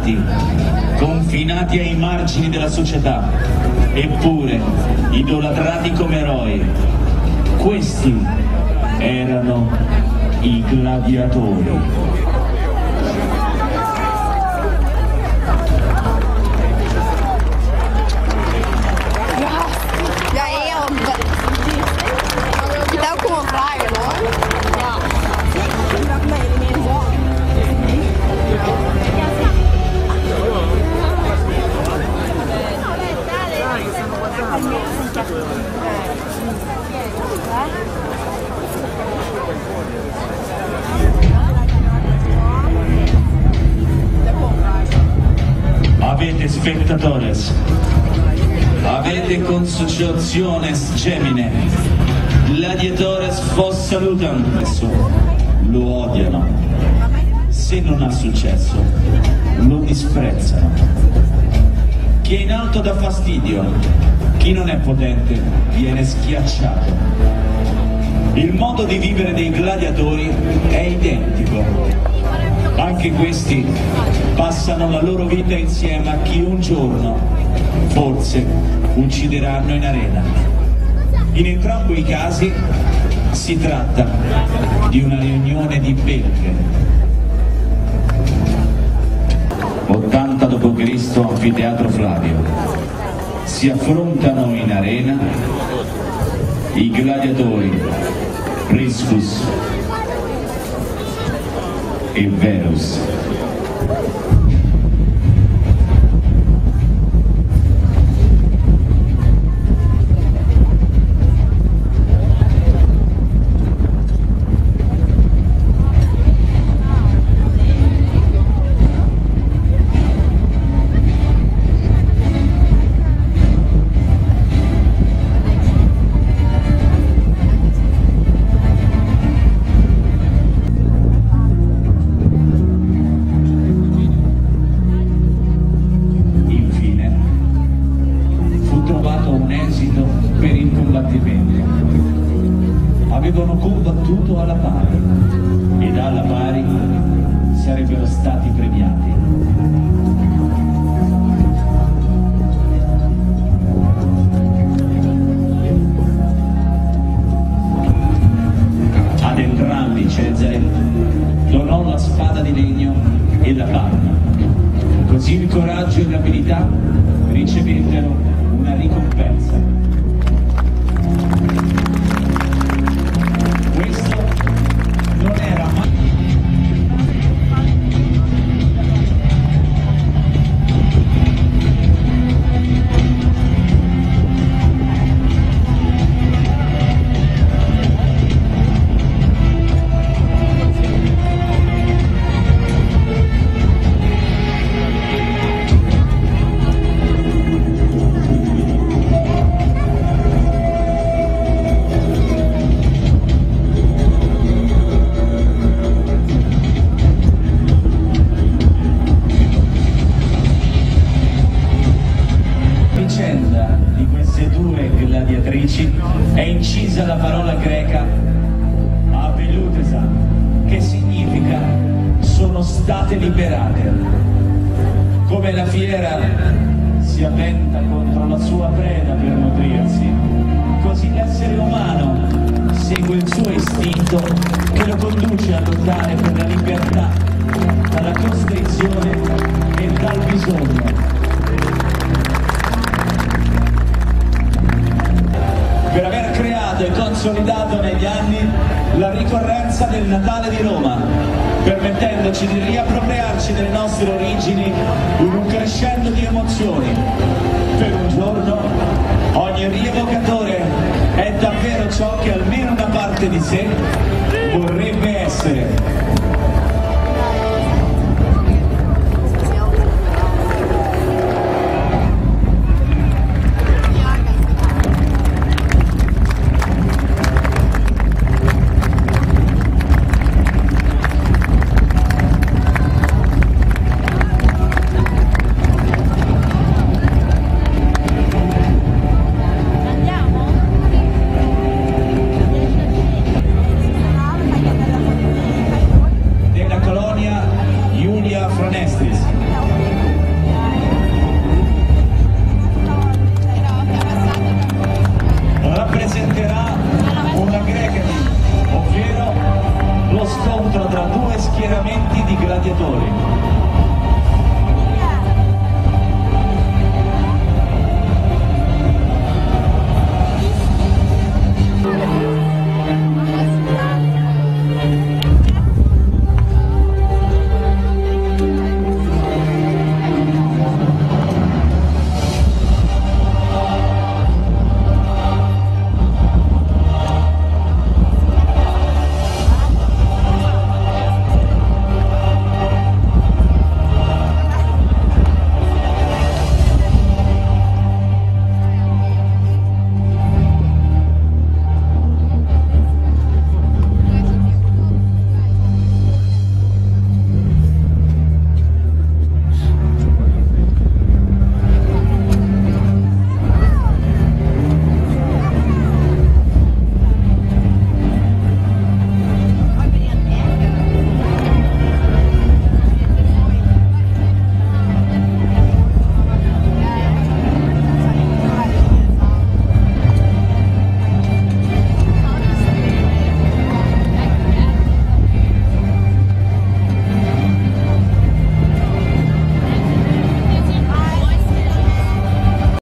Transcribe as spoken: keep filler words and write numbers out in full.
umiliati, confinati ai margini della società, eppure idolatrati come eroi. Questi erano i gladiatori. Avete spectatores, avete consociaciones gemine, gladiatores vos salutan, lo odiano, se non ha successo lo disprezzano. Chi è in alto dà fastidio, chi non è potente viene schiacciato. Il modo di vivere dei gladiatori è identico. Anche questi passano la loro vita insieme a chi un giorno, forse, uccideranno in arena. In entrambi i casi si tratta di una riunione di belve. ottanta dopo Cristo Anfiteatro Flavio. Si affrontano in arena i gladiatori Priscus e Verus. Avevano combattuto alla pari ed alla pari sarebbero stati premiati. Ad entrambi Cesare donò la spada di legno e la palma. Così il coraggio e l'abilità ricevettero una ricompensa. Di queste due gladiatrici è incisa la parola greca apelutesa, che significa sono state liberate. Come la fiera si avventa contro la sua preda per nutrirsi, così l'essere umano segue il suo istinto che lo conduce a lottare per la libertà dalla costrizione e dal bisogno. Per aver creato e consolidato negli anni la ricorrenza del Natale di Roma, permettendoci di riappropriarci delle nostre origini in un crescendo di emozioni. Per un giorno ogni rievocatore è davvero ciò che almeno una parte di sé vorrebbe essere.